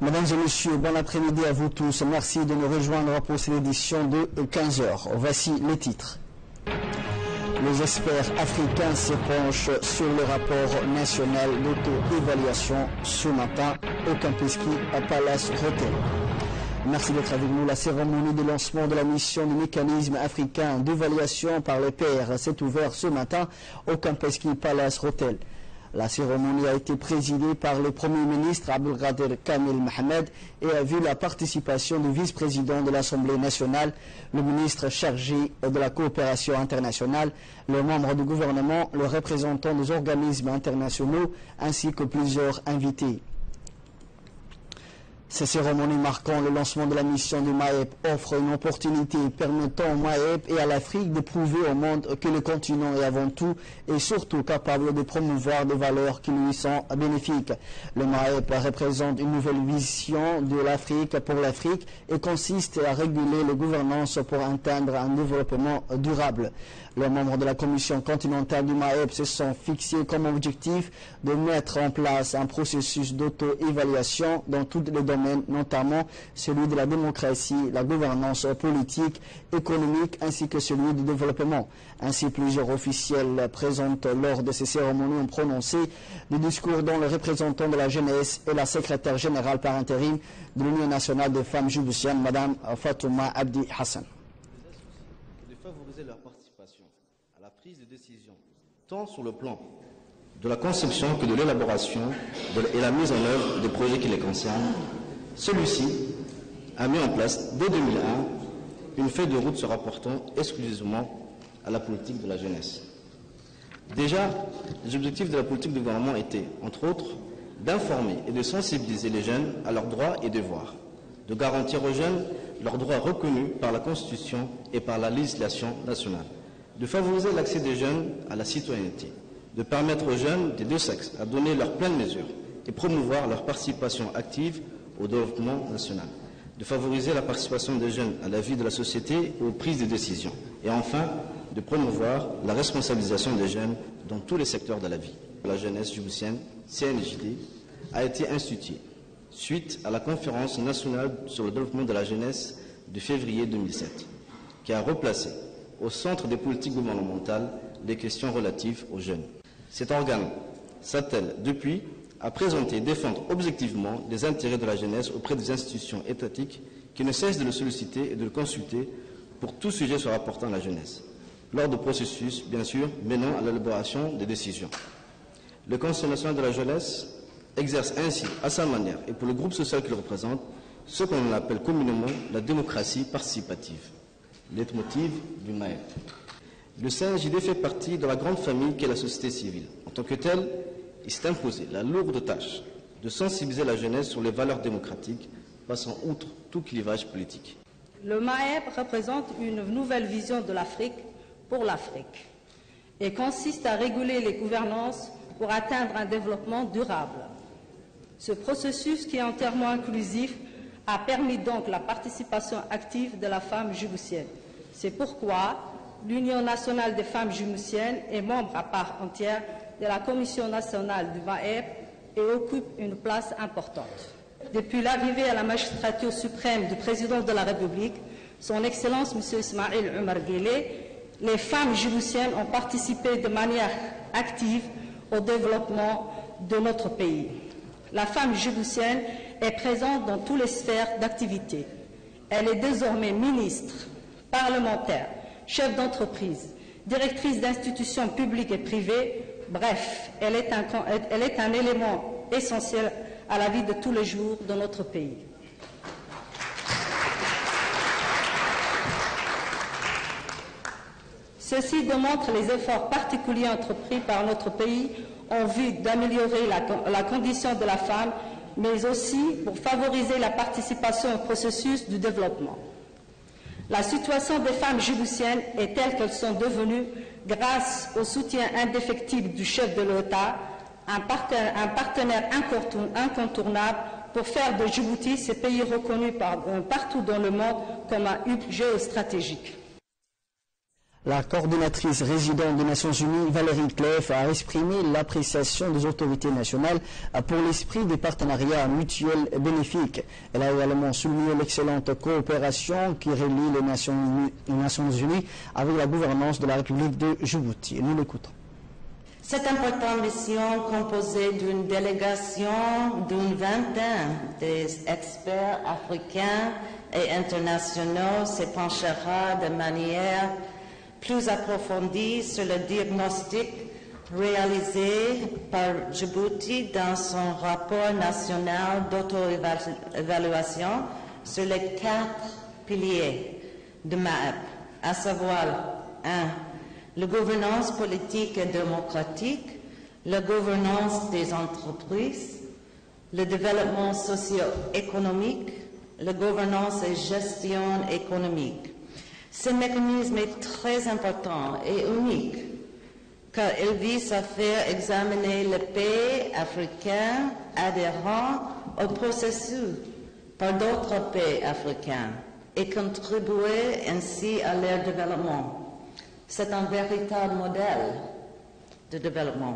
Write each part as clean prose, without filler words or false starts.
Mesdames et messieurs, bon après-midi à vous tous. Merci de nous rejoindre pour cette édition de 15h. Voici les titres. Les experts africains se penchent sur le rapport national d'auto-évaluation ce matin au Campeski à Palace Hotel. Merci d'être avec nous. La cérémonie de lancement de la mission du mécanisme africain d'évaluation par les pairs s'est ouverte ce matin au Campeski Palace Hotel. La cérémonie a été présidée par le Premier ministre Abdelkader Kamil Mohamed et a vu la participation du vice-président de l'Assemblée nationale, le ministre chargé de la coopération internationale, les membres du gouvernement, les représentants des organismes internationaux ainsi que plusieurs invités. Ces cérémonies marquant le lancement de la mission du MAEP offrent une opportunité permettant au MAEP et à l'Afrique de prouver au monde que le continent est avant tout et surtout capable de promouvoir des valeurs qui lui sont bénéfiques. Le MAEP représente une nouvelle vision de l'Afrique pour l'Afrique et consiste à réguler les gouvernances pour atteindre un développement durable. Les membres de la commission continentale du MAEP se sont fixés comme objectif de mettre en place un processus d'auto-évaluation dans tous les domaines, notamment celui de la démocratie, la gouvernance politique, économique ainsi que celui du développement. Ainsi, plusieurs officiels présents lors de ces cérémonies ont prononcé des discours dont le représentant de la jeunesse et la secrétaire générale par intérim de l'Union nationale des femmes djiboutiennes, Mme Fatouma Abdi Hassan. De favoriser leur participation à la prise de décision, tant sur le plan de la conception que de l'élaboration et la mise en œuvre des projets qui les concernent. Celui-ci a mis en place dès 2001 une feuille de route se rapportant exclusivement à la politique de la jeunesse. Déjà, les objectifs de la politique du gouvernement étaient, entre autres, d'informer et de sensibiliser les jeunes à leurs droits et devoirs, de garantir aux jeunes leurs droits reconnus par la Constitution et par la législation nationale, de favoriser l'accès des jeunes à la citoyenneté, de permettre aux jeunes des deux sexes à donner leur pleine mesure et promouvoir leur participation active au développement national, de favoriser la participation des jeunes à la vie de la société et aux prises de décision, et enfin de promouvoir la responsabilisation des jeunes dans tous les secteurs de la vie. La jeunesse djiboutienne, CNJD, a été instituée suite à la conférence nationale sur le développement de la jeunesse de février 2007, qui a replacé au centre des politiques gouvernementales les questions relatives aux jeunes. Cet organe s'attelle depuis à présenter et défendre objectivement les intérêts de la jeunesse auprès des institutions étatiques qui ne cessent de le solliciter et de le consulter pour tout sujet se rapportant à la jeunesse, lors de processus, bien sûr, menant à l'élaboration des décisions. Le Conseil national de la jeunesse exerce ainsi, à sa manière, et pour le groupe social qu'il représente, ce qu'on appelle communément la démocratie participative, leitmotiv du MAEP. Le CNJD fait partie de la grande famille qu'est la société civile. En tant que tel, il s'est imposé la lourde tâche de sensibiliser la jeunesse sur les valeurs démocratiques, passant outre tout clivage politique. Le MAEP représente une nouvelle vision de l'Afrique pour l'Afrique et consiste à réguler les gouvernances pour atteindre un développement durable. Ce processus, qui est entièrement inclusif, a permis donc la participation active de la femme djiboutienne. C'est pourquoi l'Union nationale des femmes djiboutiennes est membre à part entière de la Commission nationale du MAEP et occupe une place importante. Depuis l'arrivée à la magistrature suprême du président de la République, son Excellence M. Ismaïl Omar Guelleh, les femmes djiboutiennes ont participé de manière active au développement de notre pays. La femme djiboutienne est présente dans toutes les sphères d'activité. Elle est désormais ministre, parlementaire, chef d'entreprise, directrice d'institutions publiques et privées. Bref, elle est un élément essentiel à la vie de tous les jours de notre pays. Ceci démontre les efforts particuliers entrepris par notre pays en vue d'améliorer la condition de la femme, mais aussi pour favoriser la participation au processus du développement. La situation des femmes djiboutiennes est telle qu'elles sont devenues, grâce au soutien indéfectible du chef de l'État, un partenaire incontournable pour faire de Djibouti ce pays reconnu partout dans le monde comme un hub géostratégique. La coordonnatrice résidente des Nations Unies, Valérie Clef, a exprimé l'appréciation des autorités nationales pour l'esprit des partenariats mutuels bénéfiques. Elle a également souligné l'excellente coopération qui relie les Nations Unies avec la gouvernance de la République de Djibouti. Nous l'écoutons. Cette importante mission, composée d'une délégation d'une vingtaine d'experts africains et internationaux, se penchera de manière plus approfondie sur le diagnostic réalisé par Djibouti dans son rapport national d'auto-évaluation sur les 4 piliers de MAEP, à savoir 1. La gouvernance politique et démocratique, la gouvernance des entreprises, le développement socio-économique, la gouvernance et gestion économique. Ce mécanisme est très important et unique car il vise à faire examiner les pays africains adhérents au processus par d'autres pays africains et contribuer ainsi à leur développement. C'est un véritable modèle de développement.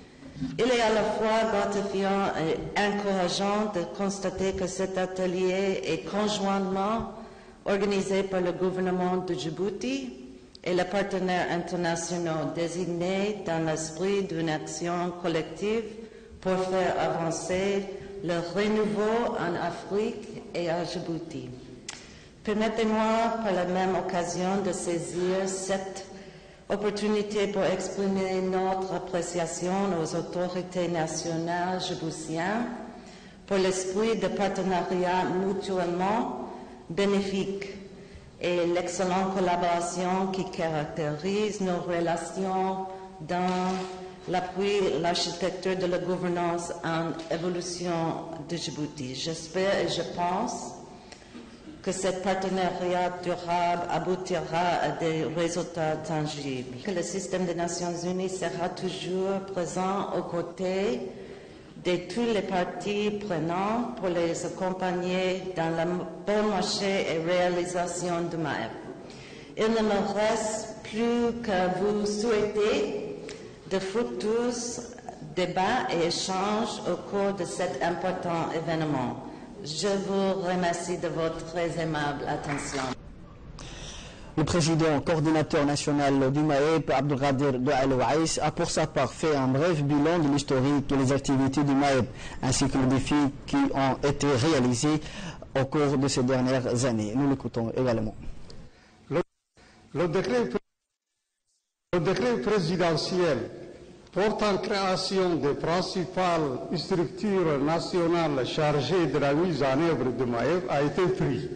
Il est à la fois gratifiant et encourageant de constater que cet atelier est conjointement organisé par le gouvernement de Djibouti et les partenaires internationaux désignés dans l'esprit d'une action collective pour faire avancer le renouveau en Afrique et à Djibouti. Permettez-moi par la même occasion de saisir cette opportunité pour exprimer notre appréciation aux autorités nationales djiboutiennes pour l'esprit de partenariat mutuellement bénéfique et l'excellente collaboration qui caractérise nos relations dans l'appui et l'architecture de la gouvernance en évolution de Djibouti. J'espère et je pense que ce partenariat durable aboutira à des résultats tangibles, que le système des Nations Unies sera toujours présent aux côtés de tous les parties prenantes pour les accompagner dans la bonne marché et réalisation du MAEP. Il ne me reste plus qu'à vous souhaiter de fructueux débats et échanges au cours de cet important événement. Je vous remercie de votre très aimable attention. Le président coordinateur national du MAEP, Abdelkader Douaïs, a pour sa part fait un bref bilan de l'historique et les activités du MAEP, ainsi que les défis qui ont été réalisés au cours de ces dernières années. Nous l'écoutons également. Le décret présidentiel portant création des principales structures nationales chargées de la mise en œuvre du MAEP a été pris.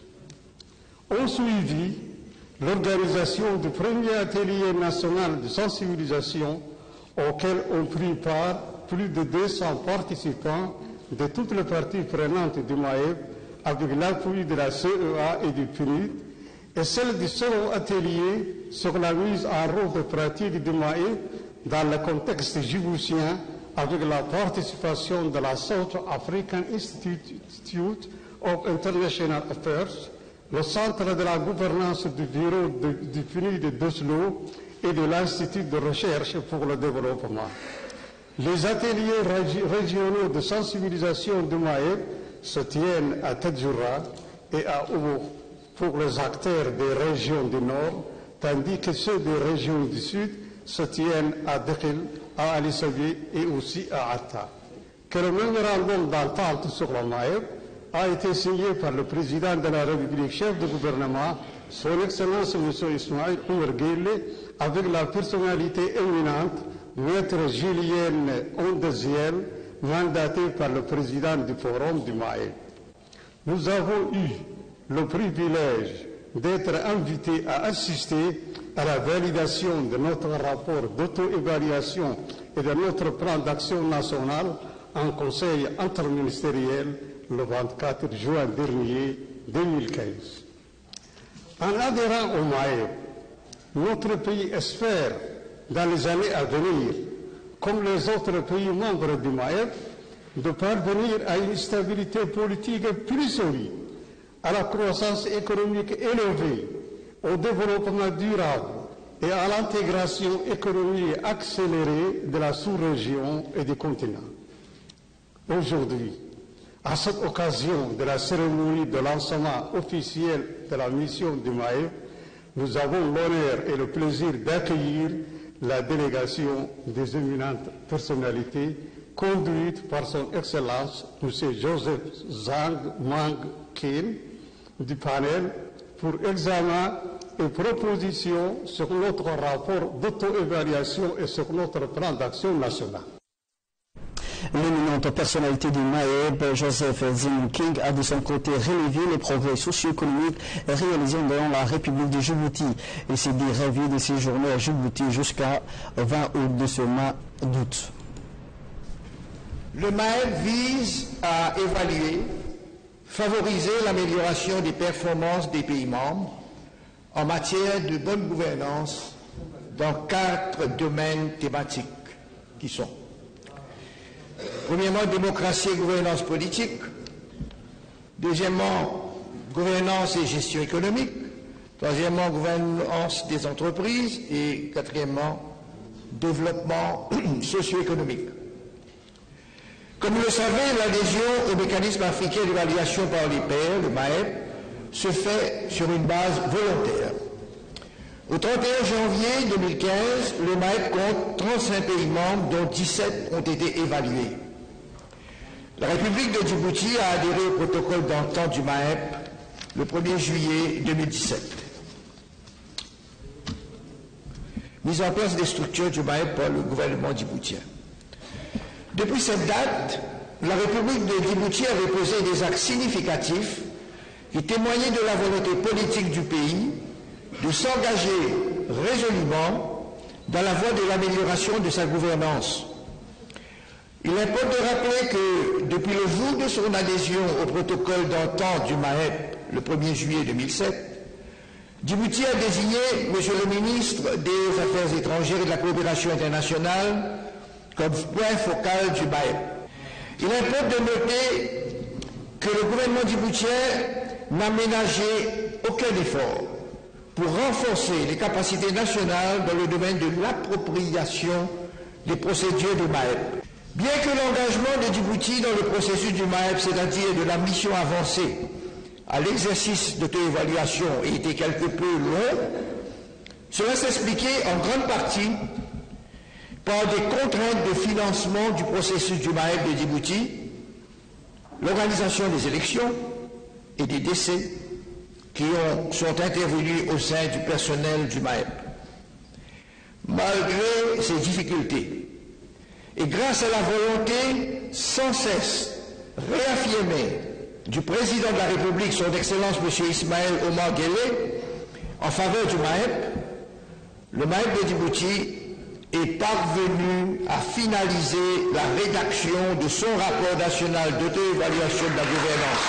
Ont suivi l'organisation du premier atelier national de sensibilisation auquel ont pris part plus de 200 participants de toutes les parties prenantes du MAEP avec l'appui de la CEA et du PNUD, et celle du second atelier sur la mise en route pratique du MAEP dans le contexte djiboutien avec la participation de la South African Institute of International Affairs, le Centre de la gouvernance du bureau du PNUD d'Oslo et de l'Institut de recherche pour le développement. Les ateliers régionaux de sensibilisation du MAEP se tiennent à Tadjoura et à Ouro pour les acteurs des régions du Nord, tandis que ceux des régions du Sud se tiennent à Dekhil, à Ali Sabi et aussi à Atta. Que le mémorandum d'entente sur le MAEP a été signé par le président de la République, chef de gouvernement, son Excellence M. Ismaïl Oumar Guelleh, avec la personnalité éminente, Maître Julien Ondeziel, mandaté par le président du Forum du MAEP. Nous avons eu le privilège d'être invités à assister à la validation de notre rapport d'auto-évaluation et de notre plan d'action national en conseil interministériel le 24 juin dernier 2015. En adhérant au MAEP, notre pays espère, dans les années à venir, comme les autres pays membres du MAEP, de parvenir à une stabilité politique plus solide, à la croissance économique élevée, au développement durable, et à l'intégration économique accélérée de la sous-région et du continent. Aujourd'hui, à cette occasion de la cérémonie de lancement officiel de la mission du MAEP, nous avons l'honneur et le plaisir d'accueillir la délégation des éminentes personnalités conduite par son Excellence M. Joseph Zhang Mang Kin du panel pour examen et proposition sur notre rapport d'auto-évaluation et sur notre plan d'action national. L'éminente personnalité du MAEP, Joseph Zhang King, a de son côté relevé les progrès socio-économiques réalisés dans la République de Djibouti. Il s'est dit ravi de séjourner à Djibouti jusqu'à 20 août de ce mois d'août. Le MAEP vise à évaluer, favoriser l'amélioration des performances des pays membres en matière de bonne gouvernance dans 4 domaines thématiques qui sont: premièrement, démocratie et gouvernance politique; deuxièmement, gouvernance et gestion économique; troisièmement, gouvernance des entreprises; et quatrièmement, développement socio-économique. Comme vous le savez, l'adhésion au mécanisme africain d'évaluation par les pairs, le MAEP, se fait sur une base volontaire. Au 31 janvier 2015, le MAEP compte 35 pays membres, dont 17 ont été évalués. La République de Djibouti a adhéré au protocole d'entente du MAEP le 1er juillet 2017. Mise en place des structures du MAEP par le gouvernement djiboutien. Depuis cette date, la République de Djibouti avait posé des actes significatifs qui témoignaient de la volonté politique du pays de s'engager résolument dans la voie de l'amélioration de sa gouvernance. Il importe de rappeler que depuis le jour de son adhésion au protocole d'entente du MAEP, le 1er juillet 2007, Djibouti a désigné M. le ministre des Affaires étrangères et de la coopération internationale comme point focal du MAEP. Il importe de noter que le gouvernement djiboutien n'a ménagé aucun effort pour renforcer les capacités nationales dans le domaine de l'appropriation des procédures du MAEP. Bien que l'engagement de Djibouti dans le processus du MAEP, c'est-à-dire de la mission avancée à l'exercice d'auto-évaluation, ait été quelque peu long, cela s'expliquait en grande partie par des contraintes de financement du processus du MAEP de Djibouti, l'organisation des élections et des décès qui sont intervenus au sein du personnel du MAEP. Malgré ces difficultés, et grâce à la volonté sans cesse réaffirmée du président de la République, son Excellence M. Ismaël Omar Guelleh, en faveur du MAEP, le MAEP de Djibouti est parvenu à finaliser la rédaction de son rapport national d'auto-évaluation de la gouvernance.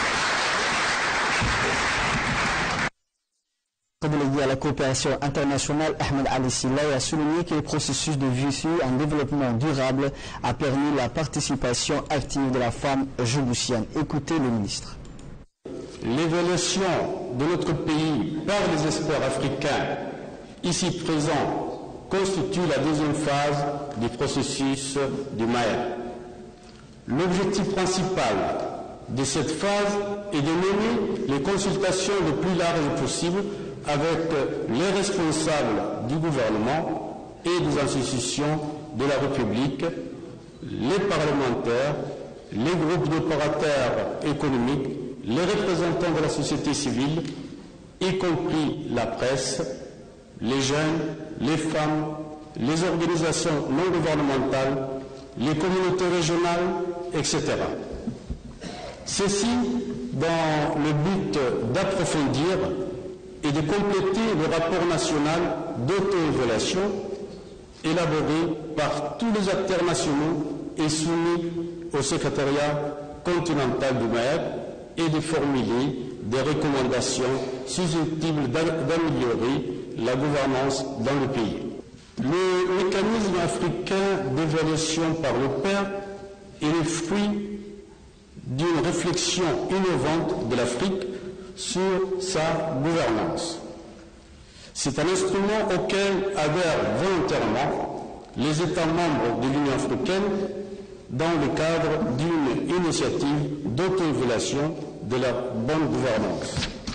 Le délégué à la coopération internationale, Ahmed Ali Silay, a souligné que le processus de VISU en développement durable a permis la participation active de la femme djiboutienne. Écoutez le ministre. L'évaluation de notre pays par les experts africains ici présents constitue la deuxième phase du processus du MAEP. L'objectif principal de cette phase est de mener les consultations le plus larges possible avec les responsables du gouvernement et des institutions de la République, les parlementaires, les groupes d'opérateurs économiques, les représentants de la société civile, y compris la presse, les jeunes, les femmes, les organisations non gouvernementales, les communautés régionales, etc. Ceci dans le but d'approfondir et de compléter le rapport national d'auto-évaluation élaboré par tous les acteurs nationaux et soumis au secrétariat continental du MAEP et de formuler des recommandations susceptibles d'améliorer la gouvernance dans le pays. Le mécanisme africain d'évaluation par le pair est le fruit d'une réflexion innovante de l'Afrique sur sa gouvernance. C'est un instrument auquel adhèrent volontairement les États membres de l'Union africaine dans le cadre d'une initiative d'auto-évaluation de la bonne gouvernance.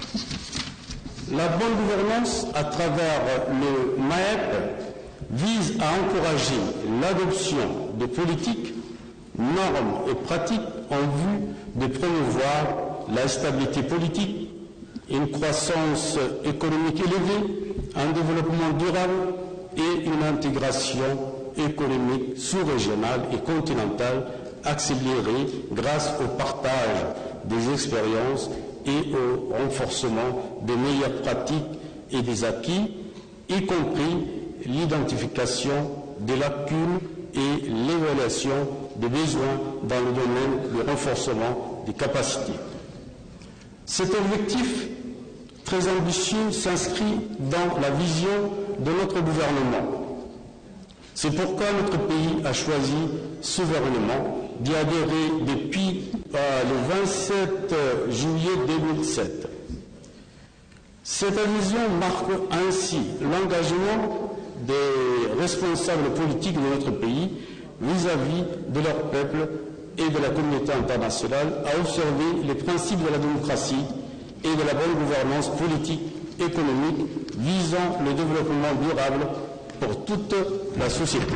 La bonne gouvernance, à travers le MAEP, vise à encourager l'adoption de politiques, normes et pratiques en vue de promouvoir la stabilité politique, une croissance économique élevée, un développement durable et une intégration économique sous-régionale et continentale accélérée grâce au partage des expériences et au renforcement des meilleures pratiques et des acquis, y compris l'identification des lacunes et l'évaluation des besoins dans le domaine du renforcement des capacités. Cet objectif très ambitieux s'inscrit dans la vision de notre gouvernement. C'est pourquoi notre pays a choisi souverainement d'y adhérer depuis le 27 juillet 2007. Cette adhésion marque ainsi l'engagement des responsables politiques de notre pays vis-à-vis de leur peuple et de la communauté internationale à observer les principes de la démocratie et de la bonne gouvernance politique, économique, visant le développement durable pour toute la société.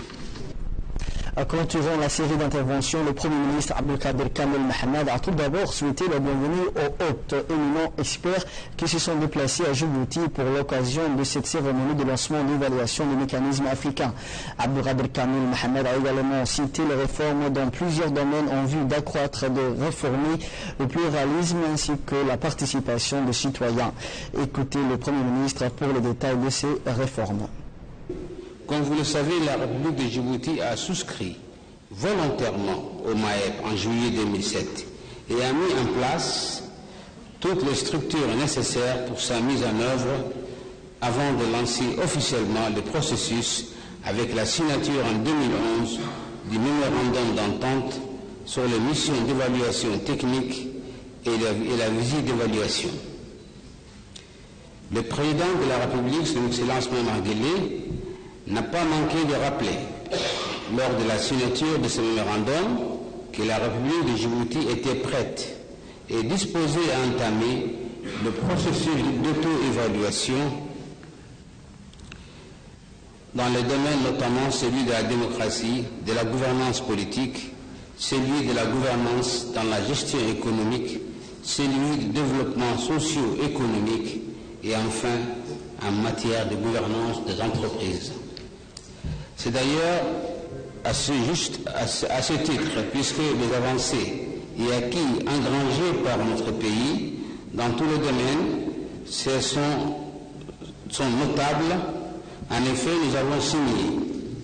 En clôturant la série d'interventions, le Premier ministre Abdelkader Kamel Mohamed a tout d'abord souhaité la bienvenue aux hôtes éminents experts qui se sont déplacés à Djibouti pour l'occasion de cette cérémonie de lancement d'évaluation des mécanismes africains. Abdelkader Kamel Mohamed a également cité les réformes dans plusieurs domaines en vue d'accroître et de réformer le pluralisme ainsi que la participation des citoyens. Écoutez le Premier ministre pour les détails de ces réformes. Comme vous le savez, la République de Djibouti a souscrit volontairement au MAEP en juillet 2007 et a mis en place toutes les structures nécessaires pour sa mise en œuvre avant de lancer officiellement le processus avec la signature en 2011 du mémorandum d'entente sur les missions d'évaluation technique et la visite d'évaluation. Le président de la République, son Excellence Momar Guelleh, n'a pas manqué de rappeler, lors de la signature de ce mémorandum, que la République de Djibouti était prête et disposée à entamer le processus d'auto-évaluation dans les domaines notamment celui de la démocratie, de la gouvernance politique, celui de la gouvernance dans la gestion économique, celui du développement socio-économique et enfin en matière de gouvernance des entreprises. C'est d'ailleurs à ce titre, puisque les avancées et acquis engrangés par notre pays dans tous les domaines sont notables. En effet, nous avons signé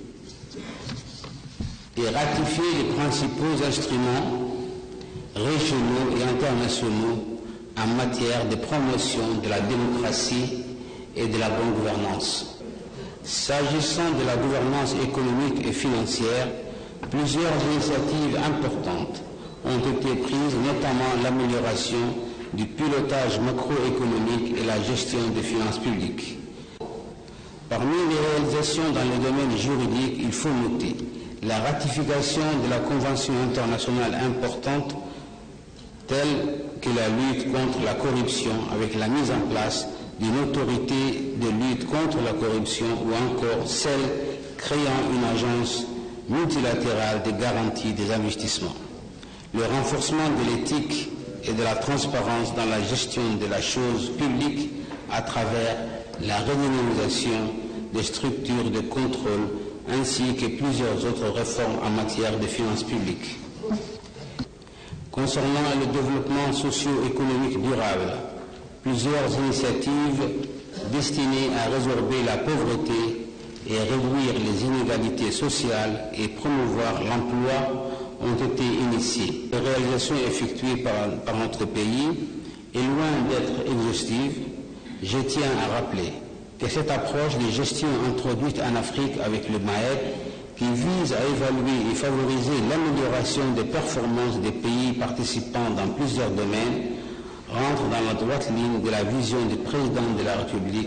et ratifié les principaux instruments régionaux et internationaux en matière de promotion de la démocratie et de la bonne gouvernance. S'agissant de la gouvernance économique et financière, plusieurs initiatives importantes ont été prises, notamment l'amélioration du pilotage macroéconomique et la gestion des finances publiques. Parmi les réalisations dans le domaine juridique, il faut noter la ratification de la Convention internationale importante telle que la lutte contre la corruption avec la mise en place d'une autorité de lutte contre la corruption ou encore celle créant une agence multilatérale de garantie des investissements. Le renforcement de l'éthique et de la transparence dans la gestion de la chose publique à travers la redynamisation des structures de contrôle ainsi que plusieurs autres réformes en matière de finances publiques. Concernant le développement socio-économique durable, plusieurs initiatives destinées à résorber la pauvreté et réduire les inégalités sociales et promouvoir l'emploi ont été initiées. Les réalisations effectuées par notre pays est loin d'être exhaustive. Je tiens à rappeler que cette approche de gestion introduite en Afrique avec le MAEP, qui vise à évaluer et favoriser l'amélioration des performances des pays participants dans plusieurs domaines, rentre dans la droite ligne de la vision du président de la République,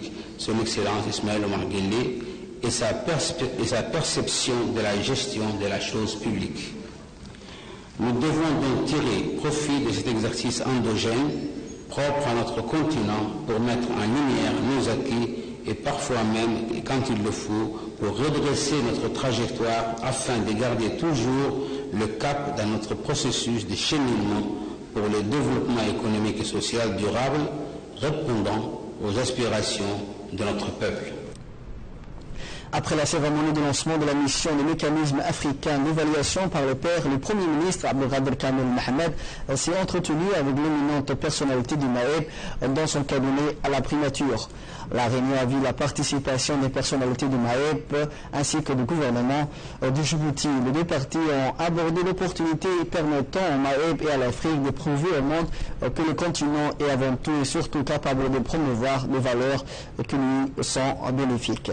son Excellence Ismaël Omar Guelleh, et sa perception de la gestion de la chose publique. Nous devons donc tirer profit de cet exercice endogène propre à notre continent pour mettre en lumière nos acquis et parfois même, quand il le faut, pour redresser notre trajectoire afin de garder toujours le cap dans notre processus de cheminement pour le développement économique et social durable répondant aux aspirations de notre peuple. Après la cérémonie de lancement de la mission du mécanisme africain d'évaluation par le père, le Premier ministre Abdelkader Kamel Mohamed s'est entretenu avec l'éminente personnalité du MAEP dans son cabinet à la primature. La réunion a vu la participation des personnalités du MAEP ainsi que du gouvernement du Djibouti. Les deux parties ont abordé l'opportunité permettant au MAEP et à l'Afrique de prouver au monde que le continent est avant tout et surtout capable de promouvoir des valeurs qui lui sont bénéfiques.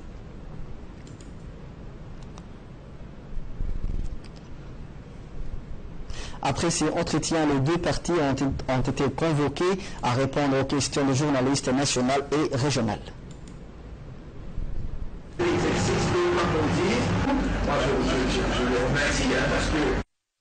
Après ces entretiens, les deux parties ont été convoquées à répondre aux questions des journalistes nationaux et régionaux. L'exercice de approfondir, moi je le remercie parce que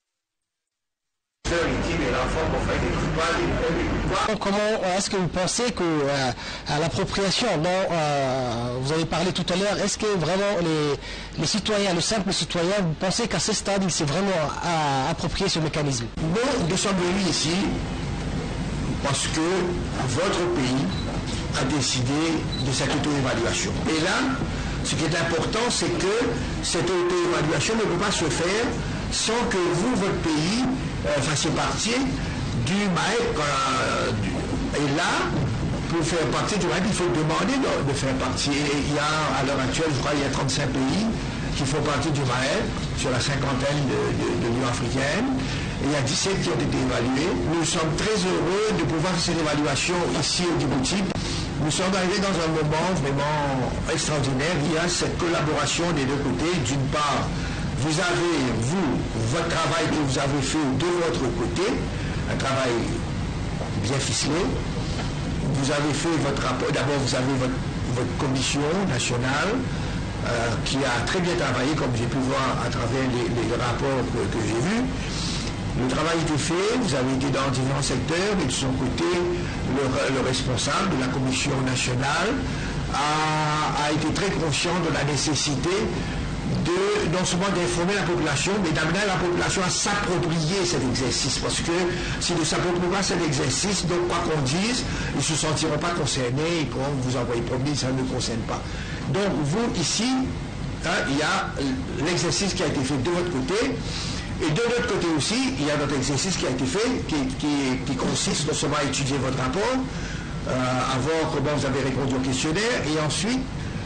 comment est-ce que vous pensez que l'appropriation dont vous avez parlé tout à l'heure, est-ce que vraiment les citoyens, le simple citoyen, vous pensez qu'à ce stade il s'est vraiment approprié ce mécanisme? Nous, nous sommes venus ici parce que votre pays a décidé de cette auto-évaluation. Et là, ce qui est important, c'est que cette auto-évaluation ne peut pas se faire sans que vous, votre pays, fassiez partie du MAEP. Et là, pour faire partie du MAEP, il faut demander de faire partie. Et il y a, à l'heure actuelle, je crois, il y a 35 pays qui font partie du MAEP, sur la cinquantaine de l'Union africaine. Et il y a 17 qui ont été évalués. Nous sommes très heureux de pouvoir faire cette évaluation ici au Djibouti. Nous sommes arrivés dans un moment vraiment extraordinaire. Il y a cette collaboration des deux côtés. D'une part, vous avez, votre travail que vous avez fait de votre côté, un travail bien ficelé. Vous avez fait votre rapport, d'abord vous avez votre commission nationale qui a très bien travaillé, comme j'ai pu voir à travers les rapports que j'ai vus. Le travail était fait, vous avez été dans différents secteurs, et de son côté, le responsable de la commission nationale a été très conscient de la nécessité non seulement d'informer la population, mais d'amener la population à s'approprier cet exercice. Parce que s'ils ne s'approprient pas cet exercice, donc quoi qu'on dise, ils ne se sentiront pas concernés, et quand vous envoyez promener, ça ne concerne pas. Donc vous, ici, il y a l'exercice qui a été fait de votre côté, et de notre côté aussi, il y a notre exercice qui a été fait, qui consiste non seulement à étudier votre rapport, à voir comment vous avez répondu au questionnaire, et ensuite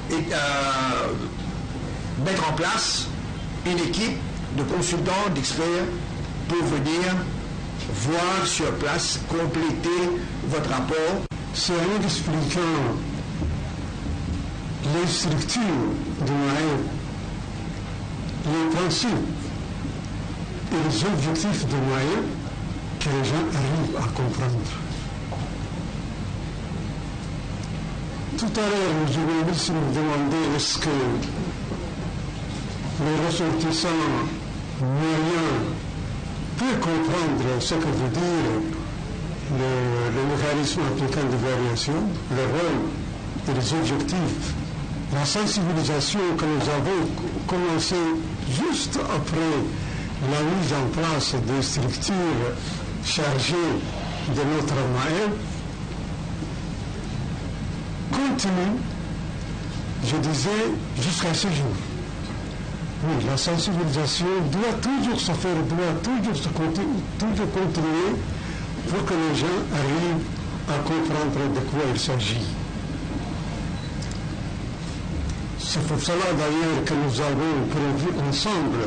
mettre en place une équipe de consultants, d'experts pour venir voir sur place, compléter votre rapport. C'est en expliquant les structures de MAEP, les principes et les objectifs de MAEP que les gens arrivent à comprendre. Tout à l'heure, le journaliste nous demandait est-ce que les ressortissants moyens peuvent comprendre ce que veut dire le mécanisme africain d'évaluation, le rôle et les objectifs. La sensibilisation que nous avons commencé juste après la mise en place des structures chargées de notre MAEP continue, je disais, jusqu'à ce jour. Oui, la sensibilisation doit toujours se faire, doit toujours continuer pour que les gens arrivent à comprendre de quoi il s'agit. C'est pour cela d'ailleurs que nous avons prévu ensemble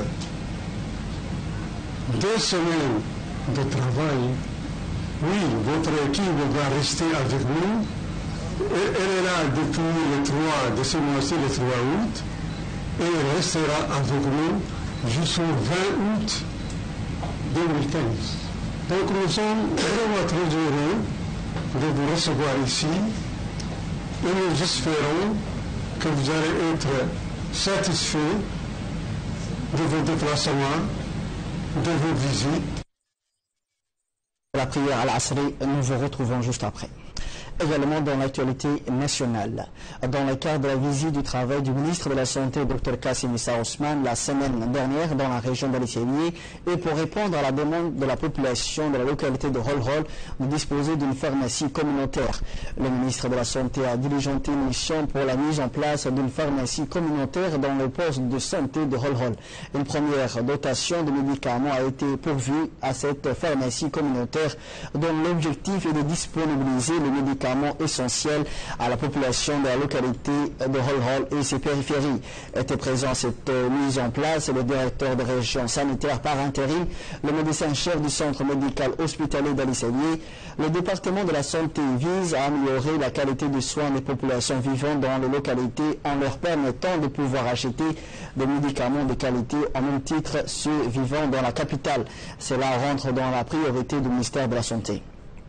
2 semaines de travail. Oui, votre équipe va rester avec nous. Elle est là depuis le 3 de ce mois-ci, le 3 août. Et il restera avec nous jusqu'au 20 août 2015. Donc nous sommes vraiment très heureux de vous recevoir ici Et nous espérons que vous allez être satisfaits de vos déplacements, de vos visites. La prière à l'Asri, nous vous retrouvons juste après. Également dans l'actualité nationale. Dans le cadre de la visite du travail du ministre de la Santé, Dr Kassim Issa Ousmane, la semaine dernière dans la région d'Ali-Sélié, et pour répondre à la demande de la population de la localité de Holhol de disposer d'une pharmacie communautaire. Le ministre de la Santé a diligenté une mission pour la mise en place d'une pharmacie communautaire dans le poste de santé de Holhol. Une première dotation de médicaments a été pourvue à cette pharmacie communautaire dont l'objectif est de disponibiliser les médicaments essentiels à la population de la localité de Holhol et ses périphéries. Était présent à cette mise en place le directeur de région sanitaire par intérim, le médecin-chef du centre médical hospitalier d'Ali-Sélié. Le département de la santé vise à améliorer la qualité de soins des populations vivant dans les localités en leur permettant de pouvoir acheter des médicaments de qualité en même titre ceux vivant dans la capitale. Cela rentre dans la priorité du ministère de la Santé.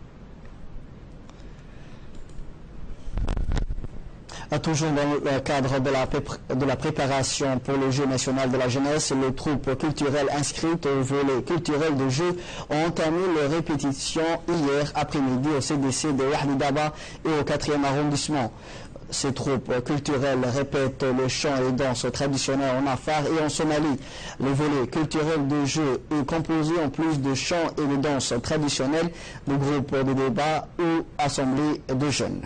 Toujours dans le cadre de la préparation pour le Jeu national de la jeunesse, les troupes culturelles inscrites au volet culturel de jeu ont entamé leurs répétitions hier après-midi au CDC de Wahlidaba et au 4e arrondissement. Ces troupes culturelles répètent le chant et danse traditionnels en Afar et en Somalie. Le volet culturel de jeu est composé en plus de chants et de danses traditionnelles, de groupes de débat ou assemblées de jeunes.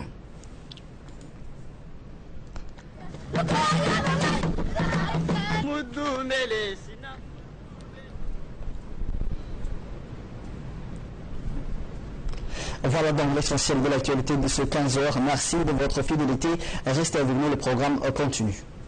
Voilà donc l'essentiel de l'actualité de ce 15h. Merci de votre fidélité. Restez avec nous, le programme continue.